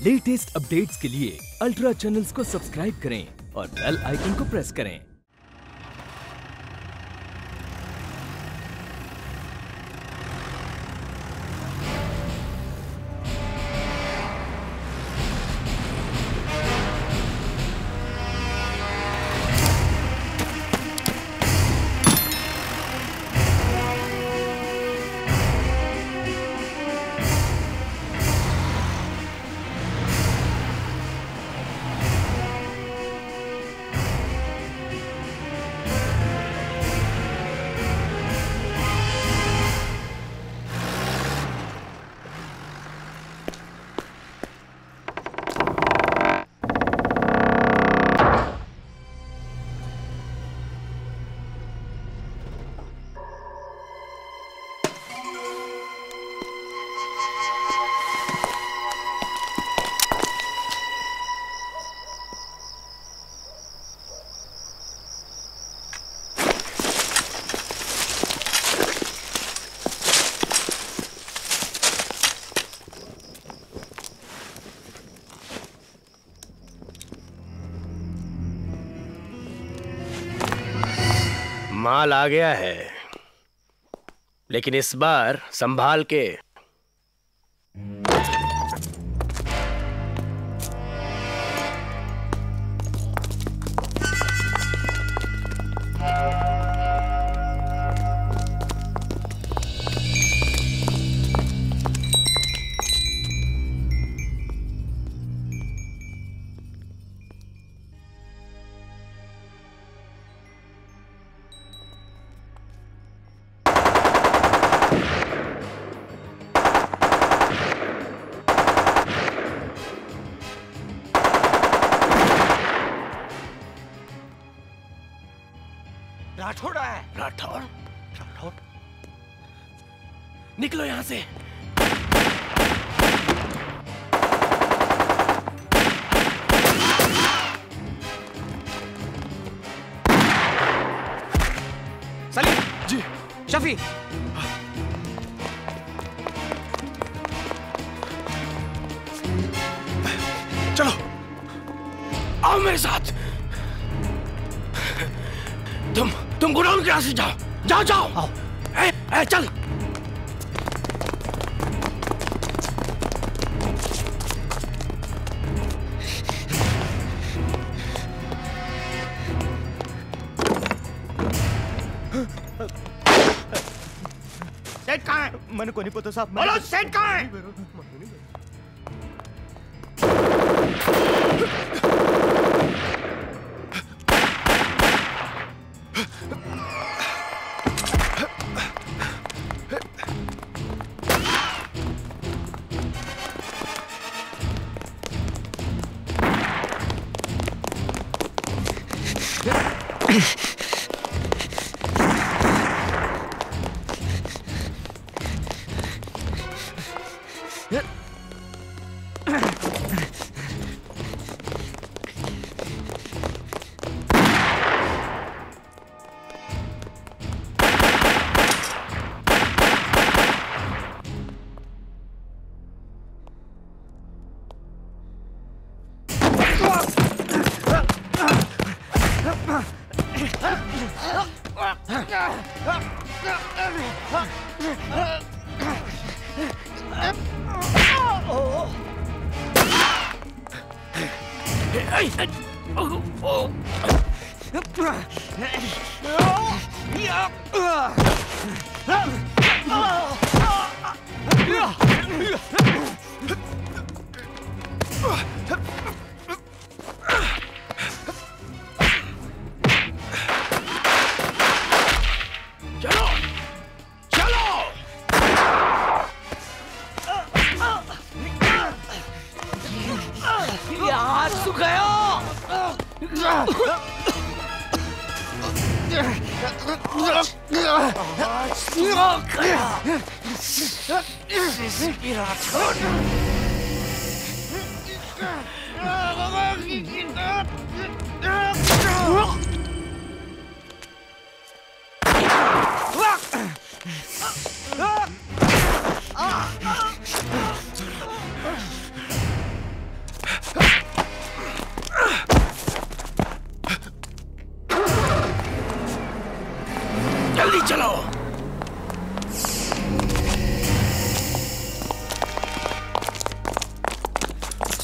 Latest updates के लिए ultra channels को सब्सक्राइब करें और बेल आइकन को प्रेस करें। माल आ गया है, लेकिन इस बार संभाल के। राठौड़ है। राठौड़, राठौड़, निकलो यहां से। सलीम जी। शफी, चलो, आओ मेरे साथ। तुम गोडाउन के रास्ते जाओ, जाओ जाओ। आओ। चल। सेठ कहाँ है? मैंने को नहीं पता साहब। बोलो सेठ कहाँ है?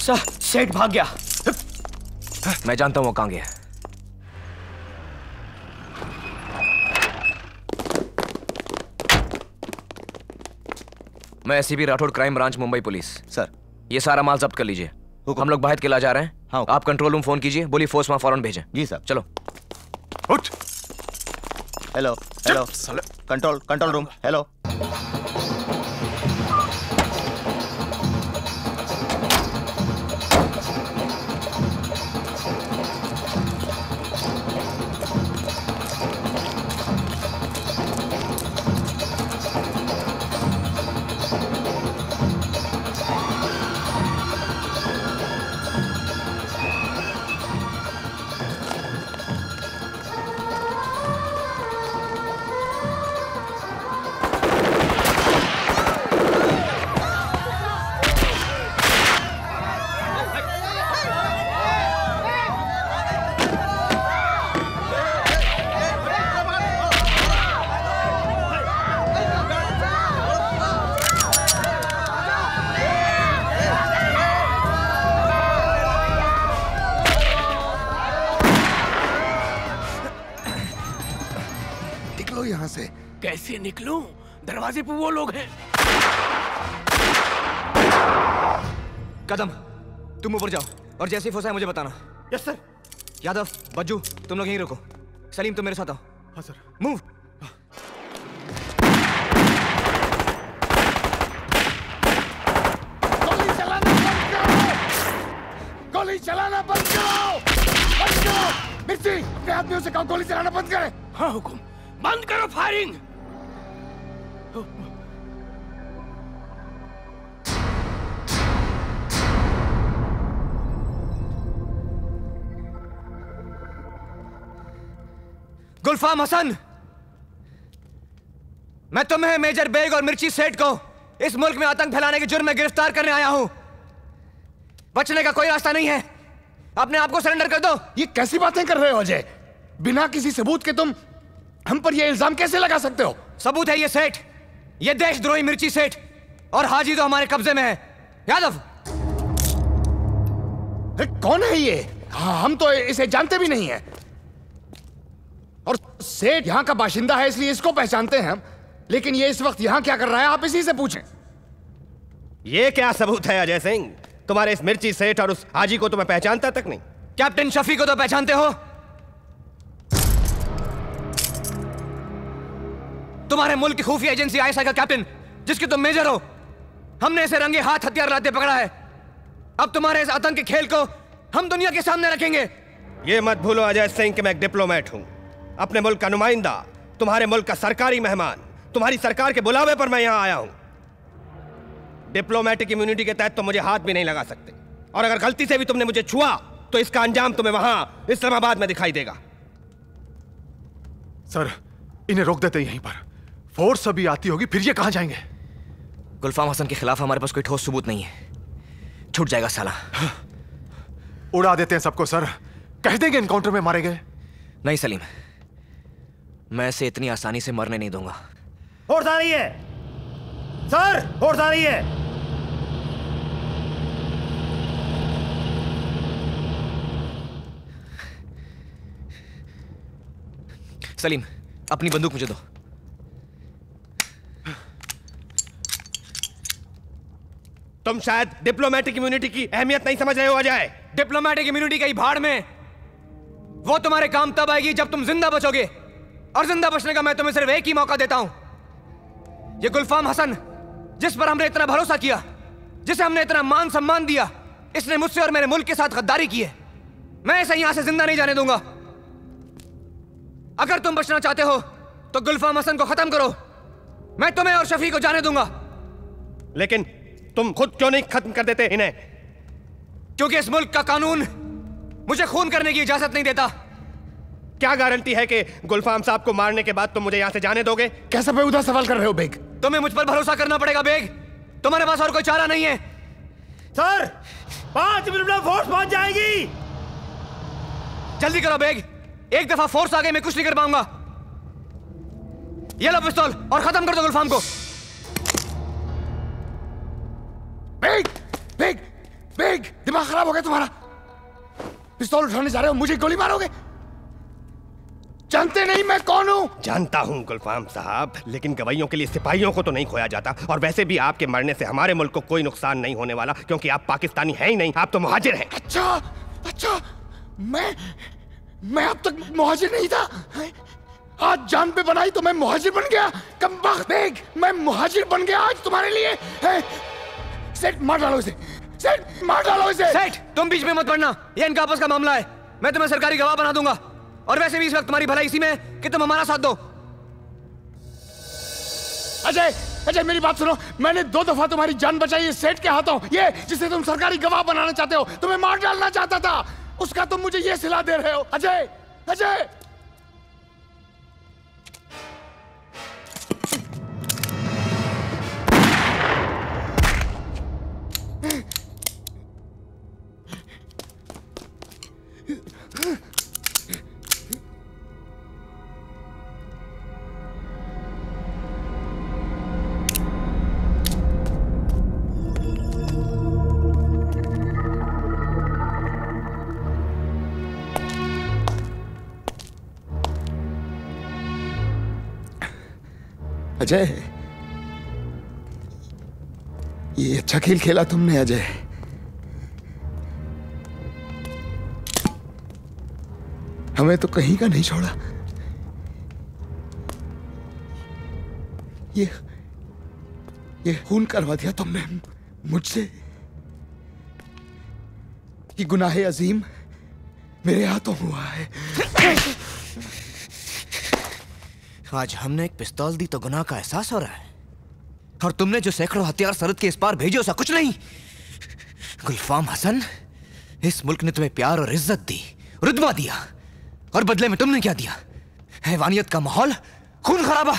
सेठ भाग गया। मैं जानता हूं वो कहां गया। मैं ACP Rathore, crime branch, Mumbai police. Sir, ये सारा माल जब्त कर लीजिए। हम लोग बाहर किला जा रहे हैं। हाँ, आप कंट्रोल रूम फोन कीजिए, बोलिए फोर्स वहां फौरन भेजें। जी सर। चलो। उठ। Hello hello, control room, hello. निकलो यहाँ से। कैसे निकलूं? दरवाजे पे वो लोग हैं। कदम, तुम ऊपर जाओ और जैसे ही फंसा है मुझे बताना। Yes sir. यादव, बज्जू, तुम लोग यहीं रुको। सलीम, तुम मेरे साथ आओ। हाँ सर। मूव। गोली चलाना बंद करो। बंद करो। मिर्ची, अपने आदमियों से कहो गोली चलाना बंद करें। हाँ हुकुम, बंद करो फायरिंग। गुलफाम हसन, मैं तुम्हें, मेजर बेग और मिर्ची सेठ को इस मुल्क में आतंक फैलाने के जुर्म में गिरफ्तार करने आया हूं। बचने का कोई रास्ता नहीं है। अपने आप को सरेंडर कर दो। ये कैसी बातें कर रहे हो अजय? बिना किसी सबूत के तुम हम पर ये इल्जाम कैसे लगा सकते हो? सबूत है ये सेठ, ये देशद्रोही मिर्ची सेठ, और हाजी तो हमारे कब्जे में है। यादव, कौन है ये? हाँ, हम तो इसे जानते भी नहीं है। और सेठ यहाँ का बाशिंदा है इसलिए इसको पहचानते हैं हम, लेकिन ये इस वक्त यहाँ क्या कर रहा है आप इसी से पूछें। ये क्या सबूत है अजय सिंह? तुम्हारे इस मिर्ची सेठ और उस हाजी को तो मैं पहचानता तक नहीं। कैप्टन शफी को तो पहचानते हो? तुम्हारे मुल्क की खुफिया एजेंसी आईएसआई का कैप्टन, जिसके तुम मेजर हो। हमने इसे रंगे हाथ हथियार लाते पकड़ा है। अब तुम्हारे इस आतंक के खेल को हम दुनिया के सामने रखेंगे। ये मत भूलो अजय सिंह कि मैं एक डिप्लोमेट हूं, अपने मुल्क का नुमाइंदा, तुम्हारे मुल्क का सरकारी मेहमान। तुम्हारी सरकार के बुलावे पर मैं यहां आया हूं। डिप्लोमेटिक इम्यूनिटी के तहत तो मुझे हाथ भी नहीं लगा सकते, और अगर गलती से भी तुमने मुझे छुआ तो इसका अंजाम तुम्हें वहां इस्लामाबाद में दिखाई देगा। सर, इन्हें रोक देते यहीं पर। फोर्स अभी आती होगी, फिर ये कहां जाएंगे? गुलफाम हसन के खिलाफ हमारे पास कोई ठोस सबूत नहीं है। छूट जाएगा साला। उड़ा देते हैं सबको सर, कह देंगे एनकाउंटर में मारे गए। नहीं सलीम, मैं इसे इतनी आसानी से मरने नहीं दूंगा। फोर्स आ रही है सर, फोर्स आ रही है। सलीम, अपनी बंदूक मुझे दो। तुम शायद डिप्लोमेटिक इम्यूनिटी की अहमियत नहीं समझ रहे हो अजय। डिप्लोमेटिक इम्यूनिटी का ही भाड़ में, वो तुम्हारे काम तब आएगी जब तुम जिंदा बचोगे, और जिंदा बचने का मैं तुम्हें सिर्फ एक ही मौका देता हूं। ये गुलफाम हसन, जिस पर हमने इतना भरोसा किया, जिसे हमने इतना मान सम्मान दिया, इसने मुझसे और मेरे मुल्क के साथ गद्दारी की है। मैं इसे यहां से जिंदा नहीं जाने दूंगा। अगर तुम बचना चाहते हो तो गुलफाम हसन को खत्म करो। मैं तुम्हें और शफी को जाने दूंगा। लेकिन तुम खुद क्यों नहीं खत्म कर देते इन्हें? क्योंकि इस मुल्क का कानून मुझे खून करने की इजाजत नहीं देता। क्या गारंटी है कि गुलफाम साहब को मारने के बाद तुम मुझे यहां से जाने दोगे? कैसा बेहुदा सवाल कर रहे हो बेग? तुम्हें मुझ पर भरोसा करना पड़ेगा बेग, तुम्हारे पास और कोई चारा नहीं है। सर, 5 मिनट में फोर्स पहुंच जाएगी। जल्दी करो बेग, एक दफा फोर्स आ गई मैं कुछ नहीं कर पाऊंगा। ये लो पिस्तौल और खत्म कर दो गुलफाम को। बेग, बेग, बेग, दिमाग खराब हो गया तुम्हारा? पिस्तौल उठाने जा रहे हो, मुझे गोली मारोगे? जानते नहीं मैं कौन हूं? जानता हूं गुलफाम साहब, लेकिन गवाइयों के लिए सिपाहियों को तो नहीं खोया जाता। और वैसे भी आपके मरने से हमारे मुल्क को कोई नुकसान नहीं होने वाला, क्योंकि आप पाकिस्तानी हैं ही नहीं, आप तो मुहाजिर हैं। अच्छा अच्छा, मैं अब तक मुहाजिर नहीं था। आज जान पे बनाई तो मैं मुहाजिर बन गया। कमबख्त देख, मैं मुहाजिर बन गया आज तुम्हारे लिए। सेठ मार डालो इसे, सेठ मार डालो इसे। सेठ तुम बीच में मत पड़ना, ये इनका आपस का मामला है। मैं तुम्हें सरकारी गवाह बना दूंगा। और वैसे भी इस वक्त तुम्हारी भलाई इसी में है कि तुम हमारा साथ दो। अजय अजय मेरी बात सुनो, मैंने 2 दफा तुम्हारी जान बचाई है सेठ के हाथों। ये जिसे तुम सरकारी गवाह बनाना चाहते हो, तुम्हें मार डालना चाहता था, उसका तुम मुझे ये सिला दे रहे हो। अजय अजय अजय, ये अच्छा खेल खेला तुमने अजय। हमें तो कहीं का नहीं छोड़ा। ये खून करवा दिया तुमने मुझसे। ये गुनाह अजीम मेरे हाथों हुआ है। आज हमने एक पिस्तौल दी तो गुनाह का एहसास हो रहा है, और तुमने जो सैकड़ों हथियार सरहद के इस पार भेजे उसका कुछ नहीं। गुलफाम हसन, इस मुल्क ने तुम्हें प्यार और इज्जत दी, रुतबा दिया, और बदले में तुमने क्या दिया? हैवानियत का माहौल, खून खराबा।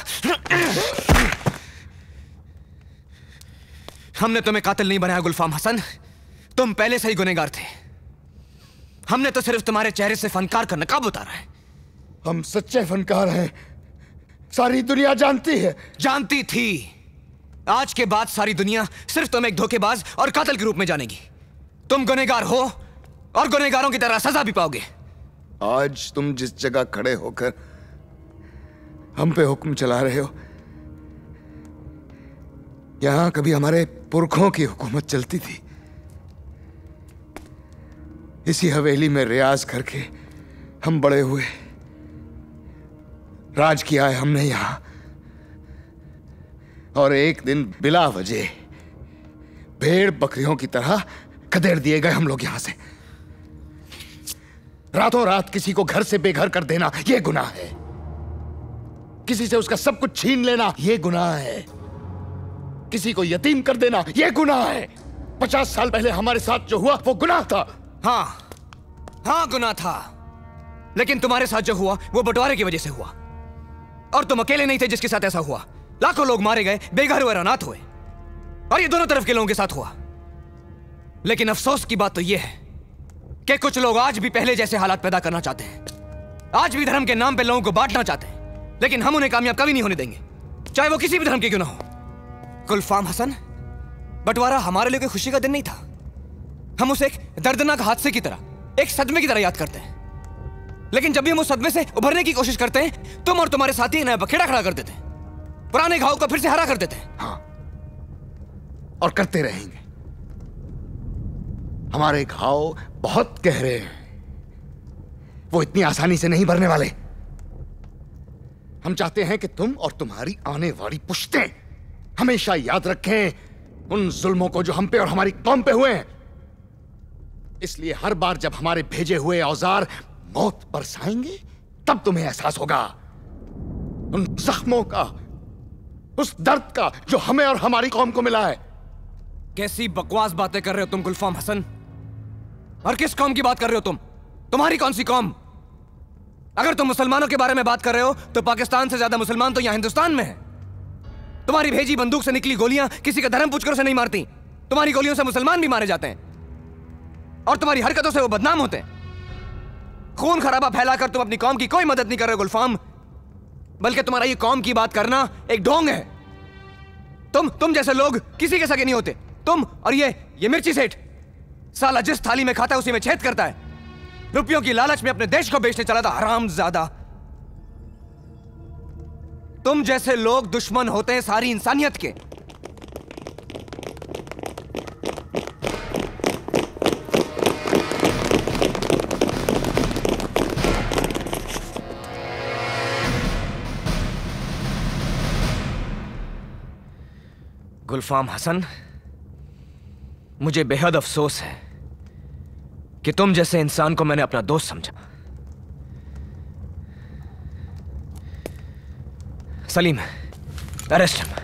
हमने तुम्हें कातिल नहीं बनाया गुलफाम हसन, तुम पहले से ही गुनहगार थे। हमने तो सिर्फ तुम्हारे चेहरे से फनकार का नकाब उतारा है। हम सच्चे फनकार हैं, सारी दुनिया जानती है। जानती थी। आज के बाद सारी दुनिया सिर्फ तुम एक धोखेबाज और कातिल के रूप में जानेगी। तुम गुनहगार हो और गुनहगारों की तरह सजा भी पाओगे। आज तुम जिस जगह खड़े होकर हम पे हुक्म चला रहे हो, यहां कभी हमारे पुरखों की हुकूमत चलती थी। इसी हवेली में रियाज करके हम बड़े हुए, राज किया है हमने यहां। और एक दिन बिला वजह भेड़ बकरियों की तरह खदेड़ दिए गए हम लोग यहां से। रातों रात किसी को घर से बेघर कर देना यह गुनाह है। किसी से उसका सब कुछ छीन लेना यह गुनाह है। किसी को यतीम कर देना यह गुनाह है। 50 साल पहले हमारे साथ जो हुआ वो गुनाह था। हाँ गुनाह था, लेकिन तुम्हारे साथ जो हुआ वो बंटवारे की वजह से हुआ। और तुम अकेले नहीं थे जिसके साथ ऐसा हुआ। लाखों लोग मारे गए, बेघर हुए, अनाथ हुए, और ये दोनों तरफ के लोगों के साथ हुआ। लेकिन अफसोस की बात तो यह है कि कुछ लोग आज भी पहले जैसे हालात पैदा करना चाहते हैं। आज भी धर्म के नाम पे लोगों को बांटना चाहते हैं, लेकिन हम उन्हें कामयाब कभी नहीं होने देंगे, चाहे वो किसी भी धर्म के क्यों ना हो। गुलफाम हसन, बंटवारा हमारे लिए कोई खुशी का दिन नहीं था। हम उसे एक दर्दनाक हादसे की तरह, एक सदमे की तरह याद करते हैं। लेकिन जब भी हम उस सदमे से उभरने की कोशिश करते हैं, तुम और तुम्हारे साथी नया बखेड़ा खड़ा कर देते हैं, पुराने घाव को फिर से हरा कर देते हैं। हाँ, और करते रहेंगे। हमारे घाव बहुत गहरे हैं, वो इतनी आसानी से नहीं भरने वाले। हम चाहते हैं कि तुम और तुम्हारी आने वाली पुश्तें हमेशा याद रखें उन जुल्मों को जो हम पे और हमारी कौम पे हुए हैं। इसलिए हर बार जब हमारे भेजे हुए औजार मौत बरसाएंगे, तब तुम्हें एहसास होगा उन जख्मों का, उस दर्द का जो हमें और हमारी कौम को मिला है। कैसी बकवास बातें कर रहे हो तुम गुलफाम हसन? और किस कौम की बात कर रहे हो तुम? तुम्हारी कौन सी कौम? अगर तुम मुसलमानों के बारे में बात कर रहे हो तो पाकिस्तान से ज्यादा मुसलमान तो यहां हिंदुस्तान में है। तुम्हारी भेजी बंदूक से निकली गोलियां किसी का धर्म पूछकर उसे नहीं मारती। तुम्हारी गोलियों से मुसलमान भी मारे जाते हैं और तुम्हारी हरकतों से वो बदनाम होते हैं। खून खराबा फैलाकर तुम अपनी कौम की कोई मदद नहीं कर रहे गुलफाम, बल्कि तुम्हारा ये कौम की बात करना एक ढोंग है। तुम जैसे लोग किसी के सगे नहीं होते। तुम और ये मिर्ची सेठ, साला जिस थाली में खाता है उसी में छेद करता है। रुपयों की लालच में अपने देश को बेचने चला था हरामजादा। तुम जैसे लोग दुश्मन होते हैं सारी इंसानियत के। गुलफाम हसन, मुझे बेहद अफसोस है कि तुम जैसे इंसान को मैंने अपना दोस्त समझा। Salim, arrest him.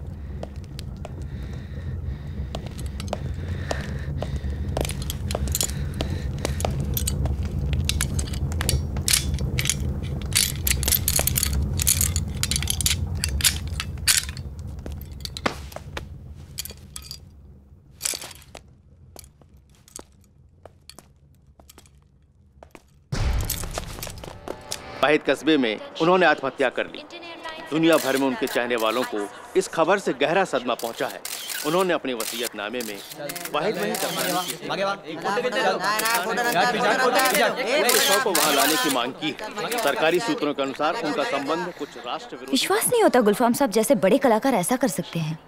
वाहिद कस्बे में उन्होंने आत्महत्या कर ली। दुनिया भर में उनके चाहने वालों को इस खबर से गहरा सदमा पहुंचा है। उन्होंने अपने वसीयतनामे में वाहिद में को वहां लाने की मांग की है। सरकारी सूत्रों के अनुसार उनका संबंध कुछ राष्ट्र विरोधी। विश्वास नहीं होता गुलफाम साहब जैसे बड़े कलाकार ऐसा कर सकते हैं।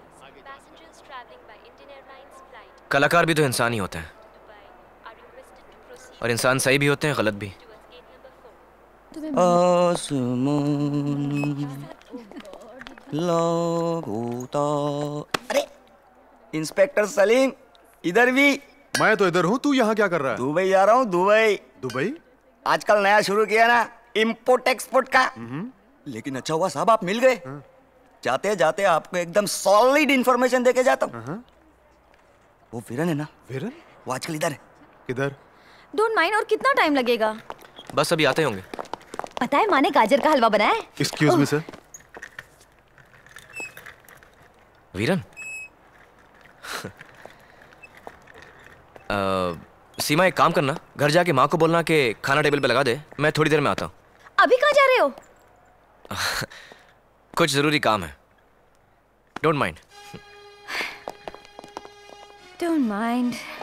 कलाकार भी तो इंसान ही होते हैं, और इंसान सही भी होते हैं, गलत भी। अरे इंस्पेक्टर सलीम, इधर भी। मैं तो इधर हूँ, तू यहाँ क्या कर रहा है? दुबई जा रहा हूँ। दुबई? दुबई आजकल नया शुरू किया ना, इम्पोर्ट एक्सपोर्ट का। लेकिन अच्छा हुआ साहब आप मिल गए। जाते जाते आपको एकदम सॉलिड इंफॉर्मेशन देके जाता हूँ। वो वीरन है ना? वीरन? वो आजकल इधर है। किधर? Don't mind. और कितना टाइम लगेगा? बस अभी आते होंगे। पता है माँ ने गाजर का हलवा बनाया है। Excuse me sir. वीरन? सीमा, एक काम करना, घर जाके माँ को बोलना कि खाना टेबल पे लगा दे। मैं थोड़ी देर में आता हूँ। अभी कहाँ जा रहे हो? कुछ जरूरी काम है। Don't mind. Don't mind.